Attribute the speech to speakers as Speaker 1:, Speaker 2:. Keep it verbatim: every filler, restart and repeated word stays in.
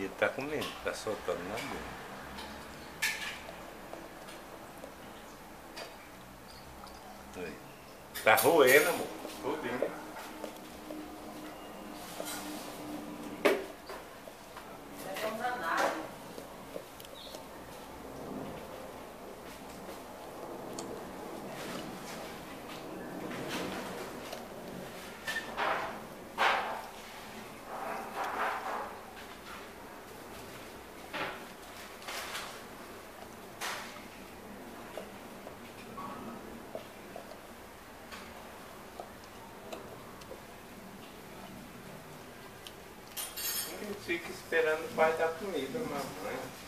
Speaker 1: Ele tá comendo, tá soltando na boca. Aí. Tá roendo, amor. Tudinho. Fica esperando o pai dar comida, mamãe.